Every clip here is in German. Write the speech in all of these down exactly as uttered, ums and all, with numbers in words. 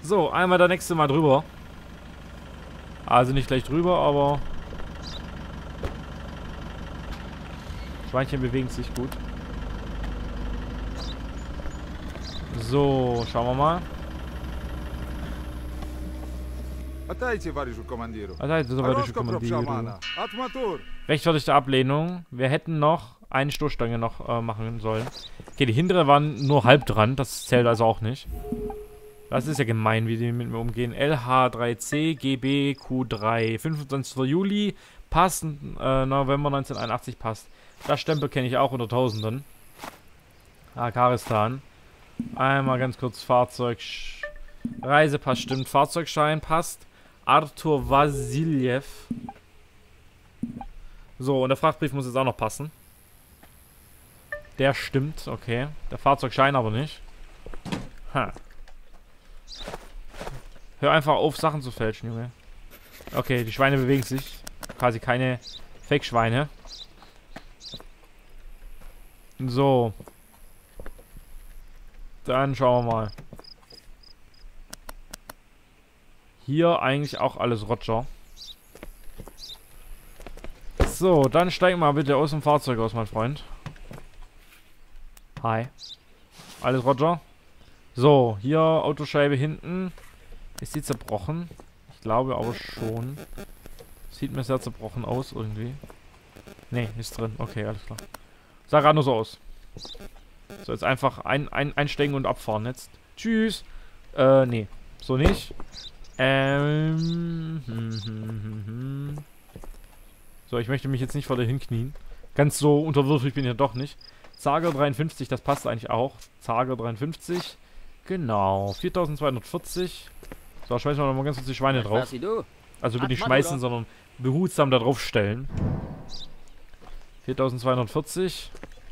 So, einmal der nächste Mal drüber. Also nicht gleich drüber, aber... Schweinchen bewegen sich gut. So, schauen wir mal. Rechtfertigte Ablehnung. Wir hätten noch eine Stoßstange noch äh, machen sollen. Okay, die hintere waren nur halb dran. Das zählt also auch nicht. Das ist ja gemein, wie die mit mir umgehen. L H drei C G B Q drei. fünfundzwanzigster Juli. Passt. Äh, November neunzehnhunderteinundachtzig passt. Das Stempel kenne ich auch unter Tausenden. Ah, Karistan. Einmal ganz kurz Fahrzeug. Reisepass stimmt. Fahrzeugschein passt. Artur Vasiljev. So, und der Frachtbrief muss jetzt auch noch passen. Der stimmt, okay. Der Fahrzeugschein aber nicht. Ha. Hör einfach auf, Sachen zu fälschen, Junge. Okay, die Schweine bewegen sich. Quasi keine Fake-Schweine. So. Dann schauen wir mal. Hier eigentlich auch alles Roger. So, dann steig mal bitte aus dem Fahrzeug aus, mein Freund. Hi. Alles Roger. So, hier Autoscheibe hinten. Ist die zerbrochen? Ich glaube aber schon. Sieht mir sehr zerbrochen aus irgendwie. Ne, ist drin. Okay, alles klar. Sah gerade nur so aus. So, jetzt einfach ein, ein, einsteigen und abfahren jetzt. Tschüss. Äh, nee. So nicht. Ähm. Hm, hm, hm, hm. So, ich möchte mich jetzt nicht vor dir hinknien. Ganz so unterwürfig bin ich ja doch nicht. Zager dreiundfünfzig, das passt eigentlich auch. Zager dreiundfünfzig. Genau. viertausendzweihundertvierzig. So, schmeißen wir nochmal ganz kurz die Schweine drauf. Also will nicht schmeißen, sondern behutsam da drauf stellen. viertausendzweihundertvierzig.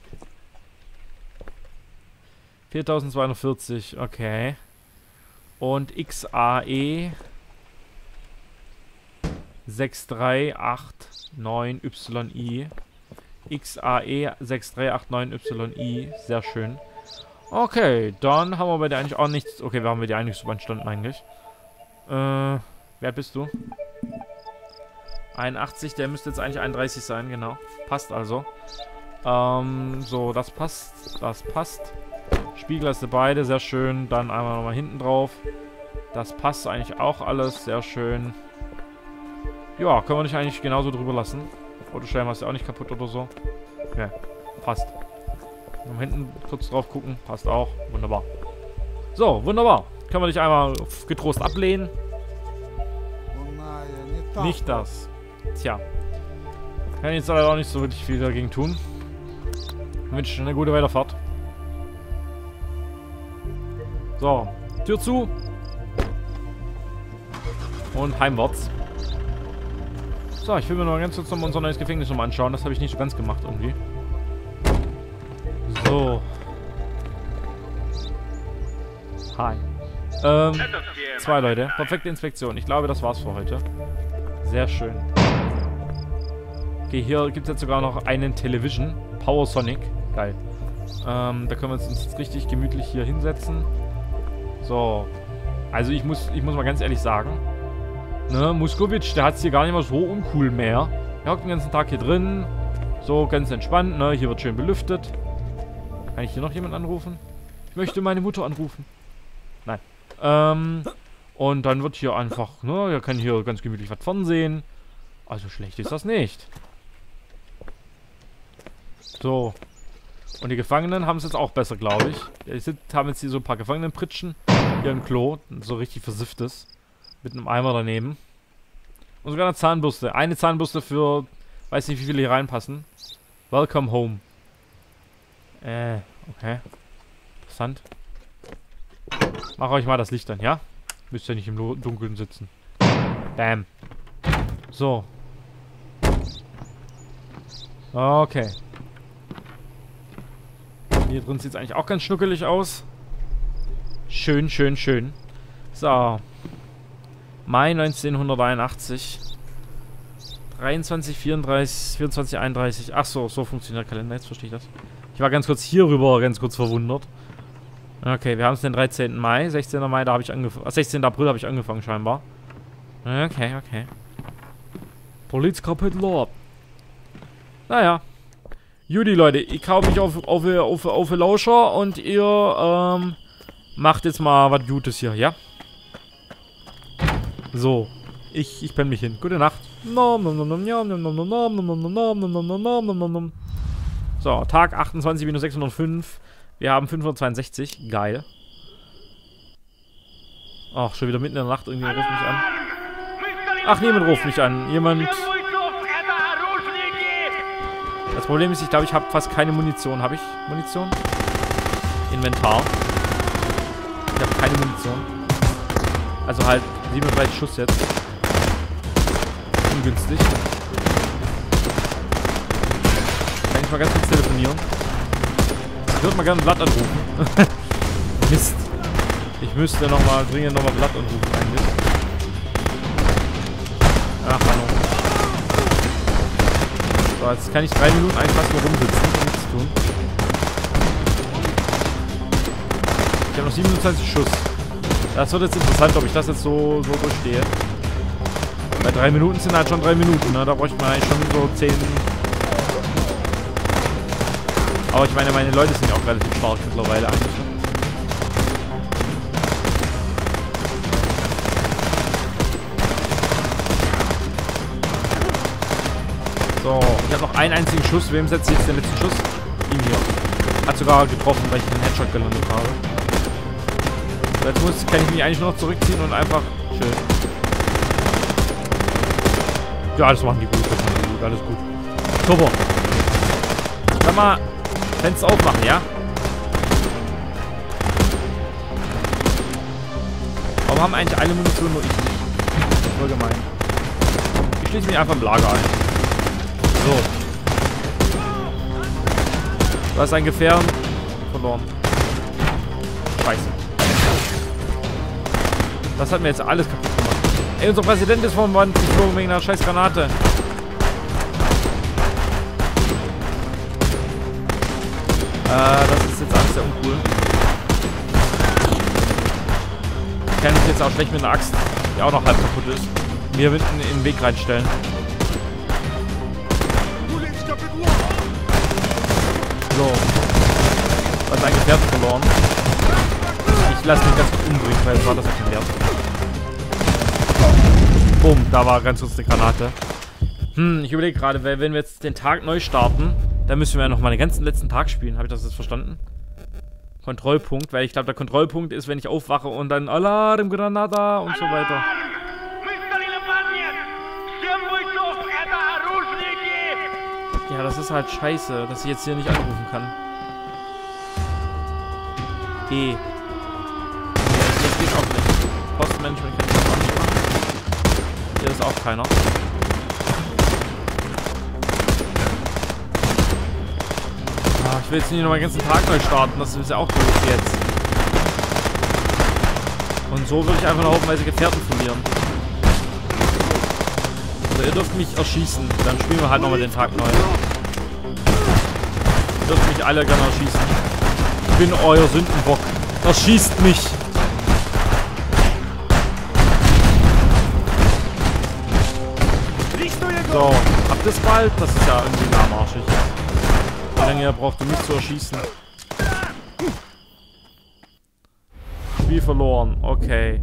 viertausendzweihundertvierzig, okay. Und X A E sechs drei acht neun Y I. X A E sechs drei acht neun Y I. Sehr schön. Okay, dann haben wir bei dir eigentlich auch nichts. Okay, wir haben bei dir eigentlich so entstanden eigentlich. Äh, wer bist du? einundachtzig, der müsste jetzt eigentlich einunddreißig sein, genau. Passt also. Ähm, so, das passt. Das passt. Spiegel hast du beide, sehr schön. Dann einmal nochmal hinten drauf. Das passt eigentlich auch alles, sehr schön. Ja, können wir nicht eigentlich genauso drüber lassen. Autoscheiben hast du auch nicht kaputt oder so. Ja, passt. Mal hinten kurz drauf gucken, passt auch. Wunderbar. So, wunderbar. Können wir dich einmal getrost ablehnen. Nicht das. Tja. Kann ich jetzt leider auch nicht so wirklich viel dagegen tun. Ich wünsche eine gute Weiterfahrt. So, Tür zu. Und heimwärts. So, ich will mir noch mal ganz kurz noch unser neues Gefängnis nochmal anschauen. Das habe ich nicht so ganz gemacht irgendwie. So. Hi. Ähm, zwei Leute. Perfekte Inspektion. Ich glaube, das war's für heute. Sehr schön. Okay, hier gibt es jetzt sogar noch einen Television. Power Sonic. Geil. Ähm, da können wir uns jetzt richtig gemütlich hier hinsetzen. So. Also ich muss, ich muss mal ganz ehrlich sagen, ne, Muskovic, der hat es hier gar nicht mal so uncool mehr. Er hockt den ganzen Tag hier drin. So, ganz entspannt, ne? Hier wird schön belüftet. Kann ich hier noch jemanden anrufen? Ich möchte meine Mutter anrufen. Nein. Ähm, und dann wird hier einfach, ne, er kann hier ganz gemütlich was fernsehen. Also schlecht ist das nicht. So. Und die Gefangenen haben es jetzt auch besser, glaube ich. Die sind, haben jetzt hier so ein paar Gefangenenpritschen. Hier ein Klo, so richtig versifftes. Mit einem Eimer daneben. Und sogar eine Zahnbürste. Eine Zahnbürste für, weiß nicht, wie viele hier reinpassen. Welcome home. Äh, okay. Interessant. Mach euch mal das Licht an, ja? Müsst ihr nicht im Dunkeln sitzen. Bam. So. Okay. Hier drin sieht es eigentlich auch ganz schnuckelig aus. Schön, schön, schön. So. Mai neunzehnhunderteinundachtzig. dreiundzwanzig, vierunddreißig, vierundzwanzig, einunddreißig. Ach so, so funktioniert der Kalender. Jetzt verstehe ich das. Ich war ganz kurz hierüber ganz kurz verwundert. Okay, wir haben es den dreizehnten Mai. sechzehnten Mai, da habe ich angefangen. sechzehnten April habe ich angefangen, scheinbar. Okay, okay. Polizkapitel ab. Naja. Judy, Leute, ich hau mich auf, auf, auf, auf Lauscher und ihr ähm, macht jetzt mal was Gutes hier, ja? So. Ich, ich penne mich hin. Gute Nacht. So, Tag achtundzwanzig minus sechshundertfünf. Wir haben fünfhundertzweiundsechzig. Geil. Ach, schon wieder mitten in der Nacht. Irgendjemand ruft mich an. Ach, niemand ruft mich an. Jemand... Das Problem ist, ich glaube, ich habe fast keine Munition. Habe ich Munition? Inventar. Ich habe keine Munition. Also halt siebenunddreißig Schuss jetzt. Ungünstig. Kann ich mal ganz kurz telefonieren? Ich würde mal gerne Blatt anrufen. Mist. Ich müsste nochmal, dringend nochmal Blatt anrufen eigentlich. Ach, hallo. So, jetzt kann ich drei Minuten einfach nur rumsitzen und nichts tun. Ich habe noch siebenundzwanzig Schuss. Das wird jetzt interessant, ob ich das jetzt so, so durchstehe. Bei drei Minuten sind halt schon drei Minuten, ne? Da bräuchte man eigentlich schon so zehn. Aber ich meine, meine Leute sind ja auch relativ stark mittlerweile eigentlich. So, ich habe noch einen einzigen Schuss. Wem setze ich jetzt den letzten Schuss? Ihn hier. Hat sogar getroffen, weil ich einen Headshot gelandet habe. So, jetzt muss, kann ich mich eigentlich nur noch zurückziehen und einfach schön. Ja, das machen die gut. Das machen die gut. Alles gut. Super. Sag mal, Fenster aufmachen, ja? Warum haben eigentlich alle Munition, nur ich nicht? Das ist voll gemein. Ich schließe mich einfach im Lager ein. So. Du hast ein Gefähren verloren. Scheiße. Das hat mir jetzt alles kaputt gemacht. Ey, unser Präsident ist vom Wand geflogen wegen einer scheiß Granate. Äh, das ist jetzt alles sehr uncool. Ich kann mich jetzt auch schlecht mit einer Axt, die auch noch halb kaputt ist, mir hinten in den Weg reinstellen. So. Was ein Gefährt verloren. Ich lasse mich ganz gut umbringen, weil es war das ja kein Wert. Bumm, da war ganz kurz eine Granate. Hm, ich überlege gerade, weil wenn wir jetzt den Tag neu starten, dann müssen wir ja noch mal den ganzen letzten Tag spielen. Habe ich das jetzt verstanden? Kontrollpunkt, weil ich glaube, der Kontrollpunkt ist, wenn ich aufwache und dann Alarm, Granada und so weiter. Ja, das ist halt scheiße, dass ich jetzt hier nicht anrufen kann. E. Nee, das geht auch nicht. Postmanagement kann ich auch nicht machen. Hier ist auch keiner. Ah, ich will jetzt nicht noch den ganzen Tag neu starten, das ist ja auch doof jetzt. Und so würde ich einfach noch haufenweise Gefährten verlieren. Also ihr dürft mich erschießen, dann spielen wir halt nochmal den Tag neu. Ihr dürft mich alle gerne erschießen. Ich bin euer Sündenbock. Erschießt mich! So, habt ihr es bald? Das ist ja irgendwie lahmarschig. Wie lange ihr braucht, um mich zu erschießen? Spiel verloren. Okay.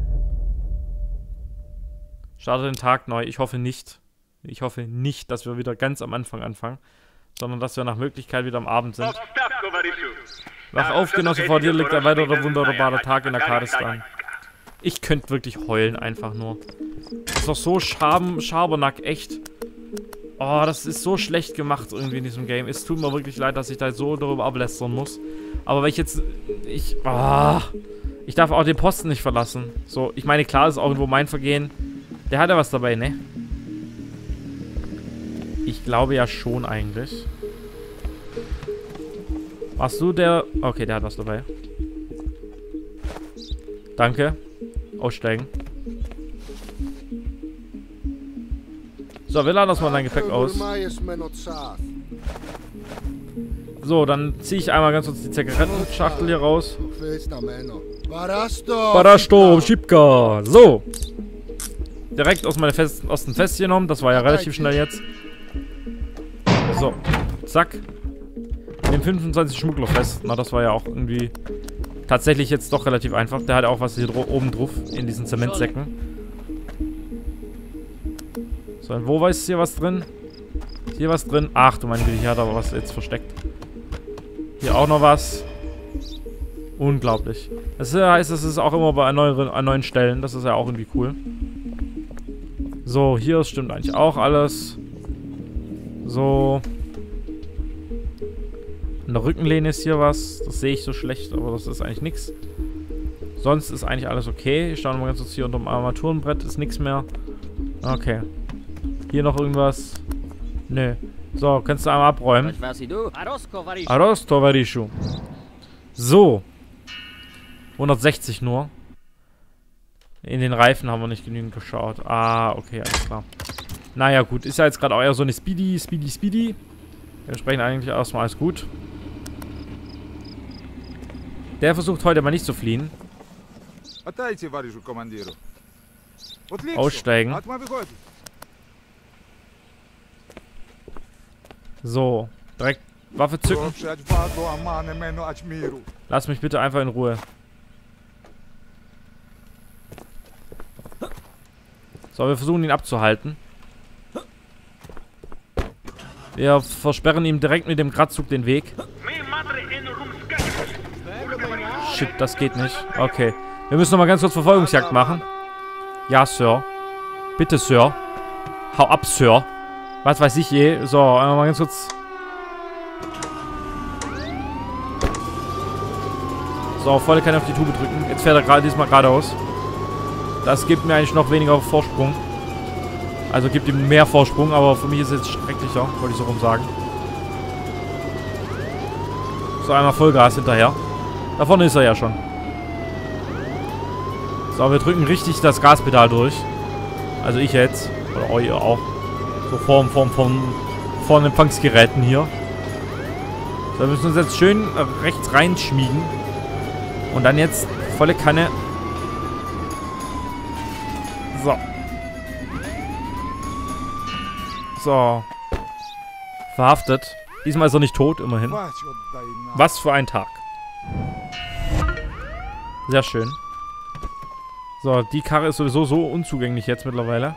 Starte den Tag neu. Ich hoffe nicht. Ich hoffe nicht, dass wir wieder ganz am Anfang anfangen. Sondern dass wir nach Möglichkeit wieder am Abend sind. Wach auf, Genosse, vor dir liegt ein weiterer wunderbarer Tag in Akkadistan. Ich könnte wirklich heulen, einfach nur. Das ist doch so Scham Schabernack, echt. Oh, das ist so schlecht gemacht irgendwie in diesem Game. Es tut mir wirklich leid, dass ich da so darüber ablästern muss. Aber weil ich jetzt... Ich... Oh, ich darf auch den Posten nicht verlassen. So, ich meine, klar ist auch irgendwo mein Vergehen. Der hat ja was dabei, ne? Ich glaube ja schon eigentlich. Warst du der... Okay, der hat was dabei. Danke. Aussteigen. So, wir laden das mal dein Gepäck aus. So, dann ziehe ich einmal ganz kurz die Zigarettenschachtel hier raus. Barasto, Barasto, Schipka. So. Direkt aus meinem Fest, aus dem Fest genommen. Das war ja relativ schnell jetzt. So. Zack. In dem fünfundzwanzig Schmuggler fest. Na, das war ja auch irgendwie tatsächlich jetzt doch relativ einfach. Der hat auch was hier oben drauf. In diesen Zementsäcken. So, und wo ist hier was drin? Ist hier was drin? Ach, du meine Güte, hier hat aber was jetzt versteckt. Hier auch noch was. Unglaublich. Das heißt, das ist auch immer bei neuen, an neuen Stellen. Das ist ja auch irgendwie cool. So, hier stimmt eigentlich auch alles. So. In der Rückenlehne ist hier was. Das sehe ich so schlecht, aber das ist eigentlich nichts. Sonst ist eigentlich alles okay. Ich schaue nochmal ganz kurz hier unter dem Armaturenbrett. Ist nichts mehr. Okay. Hier noch irgendwas. Nö. So, kannst du einmal abräumen. Aros Tovarishu. So. hundertsechzig nur. In den Reifen haben wir nicht genügend geschaut. Ah, okay, alles klar. Naja, gut. Ist ja jetzt gerade auch eher so eine Speedy, Speedy, Speedy. Dementsprechend eigentlich erstmal alles gut. Der versucht heute mal nicht zu fliehen. Aussteigen. So, direkt Waffe zücken. Lass mich bitte einfach in Ruhe. So, wir versuchen ihn abzuhalten. Wir versperren ihm direkt mit dem Grazug den Weg. Shit, das geht nicht. Okay. Wir müssen nochmal ganz kurz Verfolgungsjagd machen. Ja, Sir. Bitte, Sir. Hau ab, Sir. Was weiß ich je. So, einmal mal ganz kurz. So, volle Kanne auf die Tube drücken. Jetzt fährt er gerade diesmal geradeaus. Das gibt mir eigentlich noch weniger Vorsprung. Also gibt ihm mehr Vorsprung, aber für mich ist es jetzt schrecklicher, wollte ich so rum sagen. So, einmal Vollgas hinterher. Da vorne ist er ja schon. So, wir drücken richtig das Gaspedal durch. Also ich jetzt. Oder ihr auch. So vorm, vorm, vorm, vor den Empfangsgeräten hier. So, wir müssen uns jetzt schön rechts reinschmiegen. Und dann jetzt volle Kanne. So. So. Verhaftet. Diesmal ist er nicht tot, immerhin. Was für ein Tag. Sehr schön. So, die Karre ist sowieso so unzugänglich jetzt mittlerweile.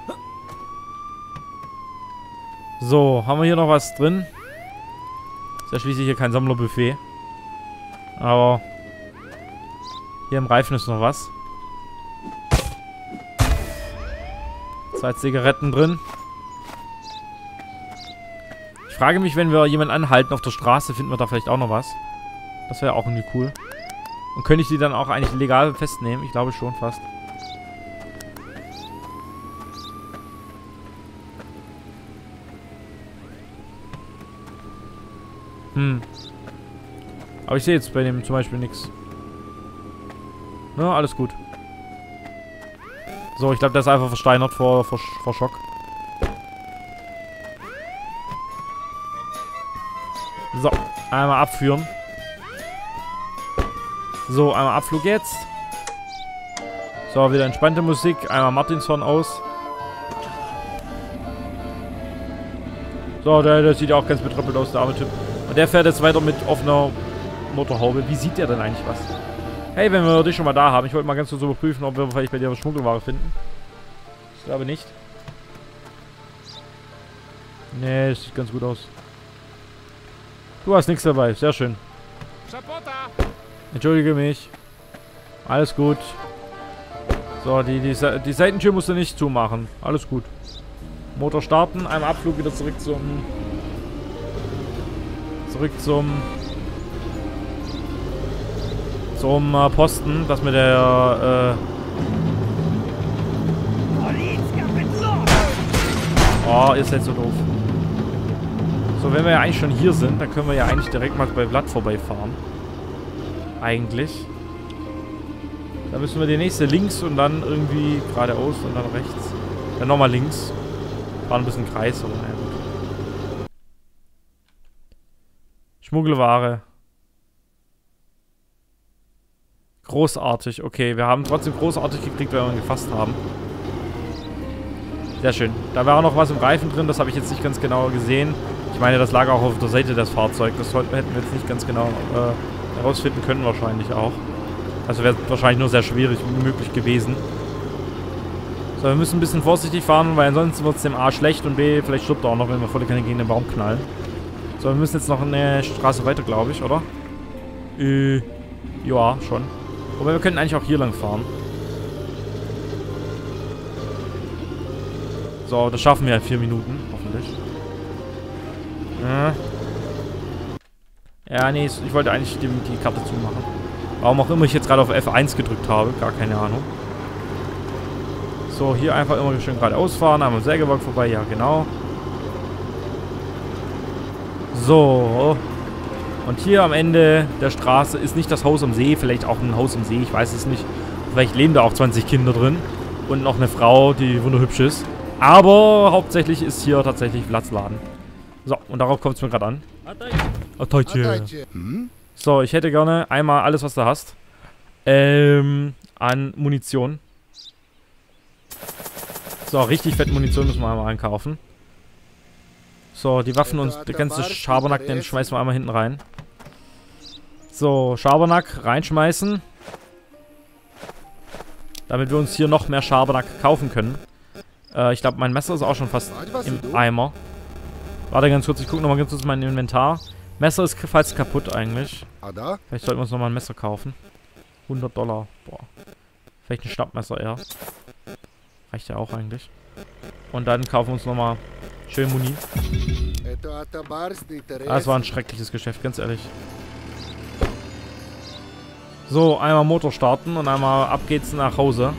So, haben wir hier noch was drin? Ist ja schließlich hier kein Sammlerbuffet. Aber hier im Reifen ist noch was. Zwei Zigaretten drin. Ich frage mich, wenn wir jemanden anhalten auf der Straße, finden wir da vielleicht auch noch was. Das wäre auch irgendwie cool. Und könnte ich die dann auch eigentlich legal festnehmen? Ich glaube schon fast. Hm. Aber ich sehe jetzt bei dem zum Beispiel nichts. Na, alles gut. So, ich glaube, der ist einfach versteinert vor, vor, vor Schock. So, einmal abführen. So, einmal Abflug jetzt. So, wieder entspannte Musik. Einmal Martinshorn aus. So, der, der sieht ja auch ganz betröppelt aus, der arme Typ. Und der fährt jetzt weiter mit offener Motorhaube. Wie sieht der denn eigentlich was? Hey, wenn wir dich schon mal da haben. Ich wollte mal ganz kurz überprüfen, ob wir vielleicht bei dir Schmuggelware finden. Ich glaube nicht. Nee, das sieht ganz gut aus. Du hast nichts dabei. Sehr schön. Entschuldige mich. Alles gut. So, die, die, die Seitentür musst du nicht zumachen. Alles gut. Motor starten. Einmal Abflug wieder zurück zum... Zurück zum... Zum äh, Posten. Das mit der... Äh oh, ihr seid so doof. So, wenn wir ja eigentlich schon hier sind, dann können wir ja eigentlich direkt mal bei Vlad vorbeifahren. Eigentlich. Da müssen wir die nächste links und dann irgendwie geradeaus und dann rechts. Dann nochmal links. Fahren ein bisschen Kreis, aber naja, gut. Schmuggelware. Großartig. Okay, wir haben trotzdem großartig gekriegt, weil wir ihn gefasst haben. Sehr schön. Da war auch noch was im Reifen drin, das habe ich jetzt nicht ganz genau gesehen. Ich meine, das lag auch auf der Seite des Fahrzeugs. Das hätten wir jetzt nicht ganz genau äh, herausfinden können, wahrscheinlich auch. Also wäre wahrscheinlich nur sehr schwierig wie möglich gewesen. So, wir müssen ein bisschen vorsichtig fahren, weil ansonsten wird es dem A schlecht und B, vielleicht stirbt er auch noch, wenn wir volle Kanne gegen den Baum knallen. So, wir müssen jetzt noch eine Straße weiter, glaube ich, oder? Äh, ja, schon. Wobei wir könnten eigentlich auch hier lang fahren. So, das schaffen wir in vier Minuten, hoffentlich. Ja, ja nee, ich wollte eigentlich die, die Karte zumachen. Warum auch immer ich jetzt gerade auf F eins gedrückt habe, gar keine Ahnung. So, hier einfach immer schön geradeaus fahren, einmal am Sägewerk vorbei, ja genau. So. Und hier am Ende der Straße ist nicht das Haus am See, vielleicht auch ein Haus am See, ich weiß es nicht. Vielleicht leben da auch zwanzig Kinder drin. Und noch eine Frau, die wunderhübsch ist. Aber hauptsächlich ist hier tatsächlich Platzladen. So, und darauf kommt es mir gerade an. Ataitje. So, ich hätte gerne einmal alles, was du hast. Ähm, an Munition. So, richtig fette Munition müssen wir einmal einkaufen. So, die Waffen und der ganze Schabernack, den schmeißen wir einmal hinten rein. So, Schabernack reinschmeißen. Damit wir uns hier noch mehr Schabernack kaufen können. Äh, ich glaube, mein Messer ist auch schon fast im Eimer. Warte ganz kurz, ich gucke nochmal ganz kurz mein Inventar. Messer ist fast kaputt eigentlich. Vielleicht sollten wir uns nochmal ein Messer kaufen. hundert Dollar. Boah. Vielleicht ein Schnappmesser eher. Reicht ja auch eigentlich. Und dann kaufen wir uns nochmal schön Muni. Ah, das war ein schreckliches Geschäft, ganz ehrlich. So, einmal Motor starten und einmal ab geht's nach Hause.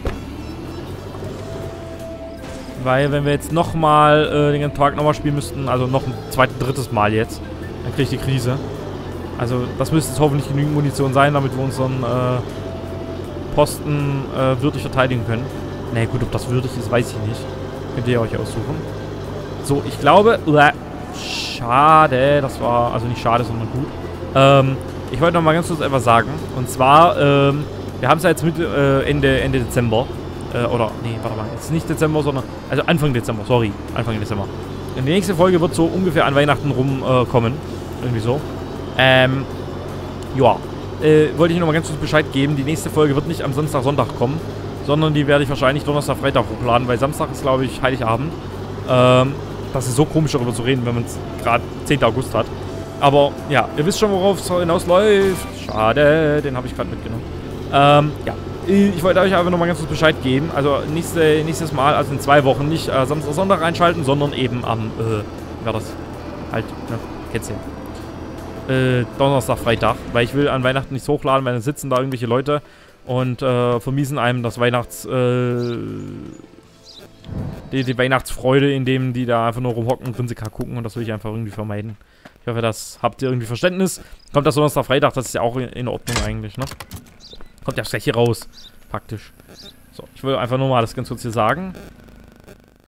Weil, wenn wir jetzt nochmal äh, den ganzen Tag nochmal spielen müssten, also noch ein zweites, drittes Mal jetzt, dann kriege ich die Krise. Also, das müsste jetzt hoffentlich genügend Munition sein, damit wir unseren äh, Posten äh, würdig verteidigen können. Ne, gut, ob das würdig ist, weiß ich nicht. Könnt ihr euch aussuchen. So, ich glaube... Uah, schade, das war... Also nicht schade, sondern gut. Ähm, ich wollte noch mal ganz kurz etwas sagen. Und zwar, ähm, wir haben es ja jetzt mit äh, Ende, Ende Dezember. Äh, oder, nee, warte mal. Jetzt nicht Dezember, sondern... Also Anfang Dezember, sorry. Anfang Dezember. Und die nächste Folge wird so ungefähr an Weihnachten rumkommen. Äh, kommen. Irgendwie so. Ähm, ja. Äh, wollte ich noch mal ganz kurz Bescheid geben. Die nächste Folge wird nicht am Samstag, Sonntag kommen. Sondern die werde ich wahrscheinlich Donnerstag, Freitag hochladen, weil Samstag ist, glaube ich, Heiligabend. Ähm, das ist so komisch, darüber zu reden, wenn man es gerade zehnten August hat. Aber, ja, ihr wisst schon, worauf es hinausläuft. Schade, den habe ich gerade mitgenommen. Ähm, ja. Ich wollte euch einfach nochmal ganz kurz Bescheid geben. Also, nächste, nächstes Mal, also in zwei Wochen, nicht äh, Samstag, Sonntag einschalten, sondern eben am, äh, wie war das? Halt, ne, kennst du ja. Äh, Donnerstag, Freitag. Weil ich will an Weihnachten nichts hochladen, weil dann sitzen da irgendwelche Leute und äh, vermiesen einem das Weihnachts... Äh, die, die Weihnachtsfreude, indem die da einfach nur rumhocken und Grinsecker gucken, und das will ich einfach irgendwie vermeiden. Ich hoffe, das habt ihr irgendwie Verständnis. Kommt das Donnerstag, Freitag, das ist ja auch in Ordnung eigentlich, ne? Kommt ja gleich hier raus, praktisch. So, ich will einfach nur mal das ganz kurz hier sagen.